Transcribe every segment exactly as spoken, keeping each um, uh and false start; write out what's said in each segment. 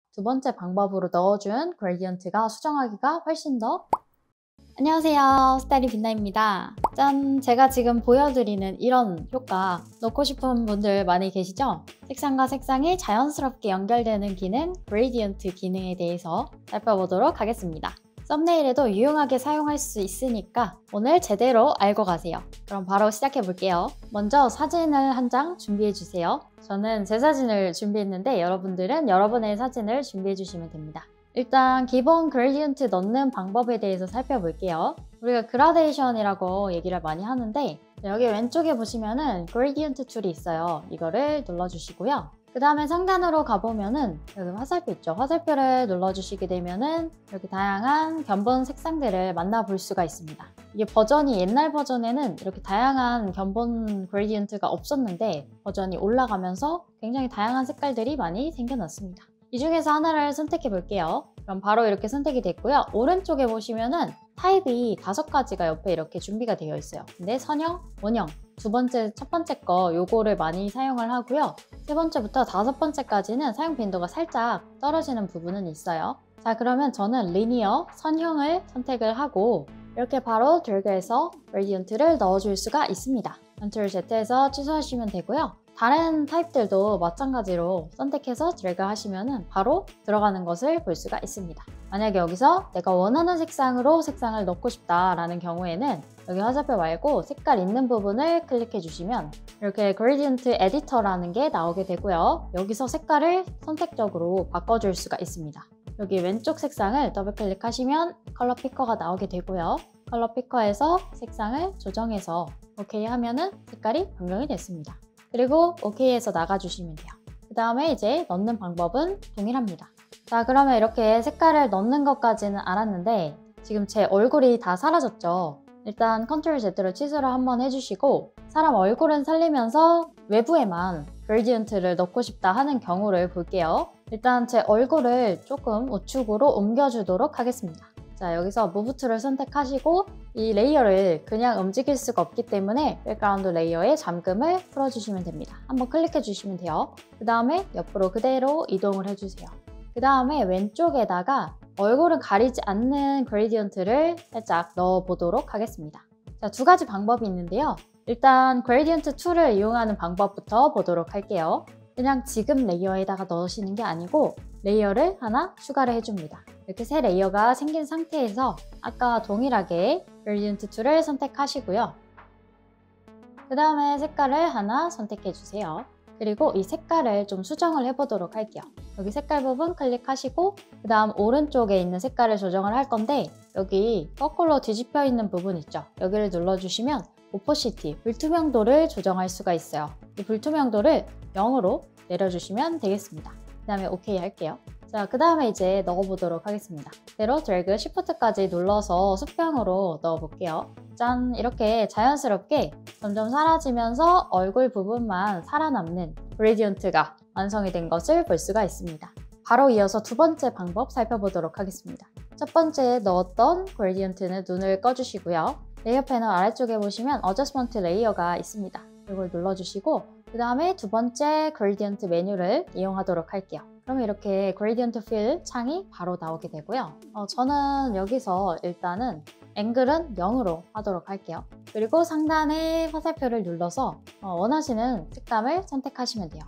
두 번째 방법으로 넣어준 그레디언트가 수정하기가 훨씬 더. 안녕하세요, 스타일이 빛나입니다. 짠! 제가 지금 보여드리는 이런 효과 넣고 싶은 분들 많이 계시죠? 색상과 색상이 자연스럽게 연결되는 기능, 그레디언트 기능에 대해서 살펴보도록 하겠습니다. 썸네일에도 유용하게 사용할 수 있으니까 오늘 제대로 알고 가세요. 그럼 바로 시작해 볼게요. 먼저 사진을 한 장 준비해 주세요. 저는 제 사진을 준비했는데 여러분들은 여러분의 사진을 준비해 주시면 됩니다. 일단 기본 그레디언트 넣는 방법에 대해서 살펴볼게요. 우리가 그라데이션이라고 얘기를 많이 하는데 여기 왼쪽에 보시면은 그레디언트 툴이 있어요. 이거를 눌러주시고요. 그 다음에 상단으로 가보면은 여기 화살표 있죠? 화살표를 눌러주시게 되면은 이렇게 다양한 견본 색상들을 만나볼 수가 있습니다. 이게 버전이 옛날 버전에는 이렇게 다양한 견본 그레디언트가 없었는데 버전이 올라가면서 굉장히 다양한 색깔들이 많이 생겨났습니다. 이 중에서 하나를 선택해 볼게요. 그럼 바로 이렇게 선택이 됐고요. 오른쪽에 보시면은 타입이 다섯 가지가 옆에 이렇게 준비가 되어 있어요. 근데 선형, 원형, 두 번째, 첫 번째 거 요거를 많이 사용을 하고요. 세 번째부터 다섯 번째까지는 사용 빈도가 살짝 떨어지는 부분은 있어요. 자, 그러면 저는 리니어, 선형을 선택을 하고 이렇게 바로 드래그해서 그레디언트를 넣어줄 수가 있습니다. 컨트롤 Z에서 취소하시면 되고요. 다른 타입들도 마찬가지로 선택해서 드래그 하시면 바로 들어가는 것을 볼 수가 있습니다. 만약에 여기서 내가 원하는 색상으로 색상을 넣고 싶다라는 경우에는 여기 화살표 말고 색깔 있는 부분을 클릭해 주시면 이렇게 그레디언트 에디터라는 게 나오게 되고요. 여기서 색깔을 선택적으로 바꿔줄 수가 있습니다. 여기 왼쪽 색상을 더블 클릭하시면 컬러 피커가 나오게 되고요. 컬러 피커에서 색상을 조정해서 오케이 하면은 색깔이 변경이 됐습니다. 그리고 오케이에서 나가주시면 돼요. 그 다음에 이제 넣는 방법은 동일합니다. 자, 그러면 이렇게 색깔을 넣는 것까지는 알았는데 지금 제 얼굴이 다 사라졌죠? 일단 컨트롤 Z로 취소를 한번 해주시고 사람 얼굴은 살리면서 외부에만 그레디언트를 넣고 싶다 하는 경우를 볼게요. 일단 제 얼굴을 조금 우측으로 옮겨주도록 하겠습니다. 자, 여기서 무브 툴을 선택하시고 이 레이어를 그냥 움직일 수가 없기 때문에 백그라운드 레이어의 잠금을 풀어주시면 됩니다. 한번 클릭해 주시면 돼요. 그 다음에 옆으로 그대로 이동을 해주세요. 그 다음에 왼쪽에다가 얼굴은 가리지 않는 그레디언트를 살짝 넣어보도록 하겠습니다. 자, 두 가지 방법이 있는데요. 일단 그레디언트 툴을 이용하는 방법부터 보도록 할게요. 그냥 지금 레이어에다가 넣으시는 게 아니고 레이어를 하나 추가를 해줍니다. 이렇게 새 레이어가 생긴 상태에서 아까 동일하게 그레디언트 툴을 선택하시고요. 그 다음에 색깔을 하나 선택해 주세요. 그리고 이 색깔을 좀 수정을 해보도록 할게요. 여기 색깔 부분 클릭하시고 그 다음 오른쪽에 있는 색깔을 조정을 할 건데 여기 거꾸로 뒤집혀 있는 부분 있죠? 여기를 눌러주시면 오퍼시티, 불투명도를 조정할 수가 있어요. 이 불투명도를 영으로 내려주시면 되겠습니다. 그 다음에 오케이 할게요. 자, 그 다음에 이제 넣어보도록 하겠습니다. 그대로 드래그 쉬프트까지 눌러서 수평으로 넣어볼게요. 짠! 이렇게 자연스럽게 점점 사라지면서 얼굴 부분만 살아남는 그레디언트가 완성이 된 것을 볼 수가 있습니다. 바로 이어서 두 번째 방법 살펴보도록 하겠습니다. 첫 번째 넣었던 그레디언트는 눈을 꺼주시고요. 레이어 패널 아래쪽에 보시면 어저스먼트 레이어가 있습니다. 이걸 눌러주시고 그 다음에 두 번째 그레디언트 메뉴를 이용하도록 할게요. 그러면 이렇게 그레디언트 필 창이 바로 나오게 되고요. 어, 저는 여기서 일단은 앵글은 영으로 하도록 할게요. 그리고 상단에 화살표를 눌러서 어, 원하시는 색감을 선택하시면 돼요.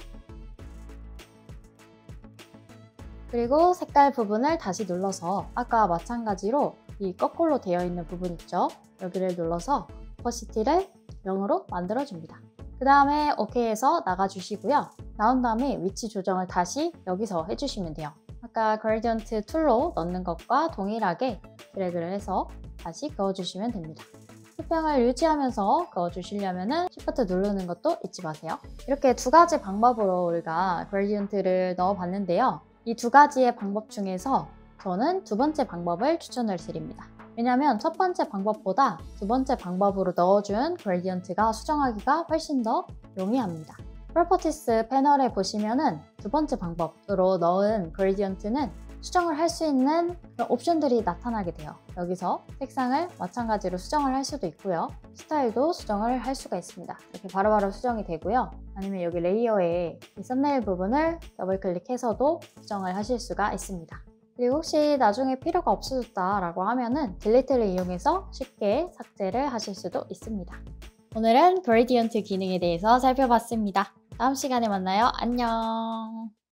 그리고 색깔 부분을 다시 눌러서 아까 마찬가지로 이 거꾸로 되어 있는 부분 있죠? 여기를 눌러서 오퍼시티를 영으로 만들어줍니다. 그 다음에 오케이에서 나가주시고요. 나온 다음에 위치 조정을 다시 여기서 해주시면 돼요. 아까 그레디언트 툴로 넣는 것과 동일하게 드래그를 해서 다시 그어주시면 됩니다. 수평을 유지하면서 그어주시려면 쉬프트 누르는 것도 잊지 마세요. 이렇게 두 가지 방법으로 우리가 그레디언트를 넣어봤는데요. 이 두 가지의 방법 중에서 저는 두 번째 방법을 추천을 드립니다. 왜냐면 첫 번째 방법보다 두 번째 방법으로 넣어준 그레디언트가 수정하기가 훨씬 더 용이합니다. 프로퍼티스 패널에 보시면은 두 번째 방법으로 넣은 그레디언트는 수정을 할 수 있는 그런 옵션들이 나타나게 돼요. 여기서 색상을 마찬가지로 수정을 할 수도 있고요. 스타일도 수정을 할 수가 있습니다. 이렇게 바로바로 수정이 되고요. 아니면 여기 레이어에 이 썸네일 부분을 더블 클릭해서도 수정을 하실 수가 있습니다. 그리고 혹시 나중에 필요가 없어졌다 라고 하면은 딜리트를 이용해서 쉽게 삭제를 하실 수도 있습니다. 오늘은 그레디언트 기능에 대해서 살펴봤습니다. 다음 시간에 만나요. 안녕.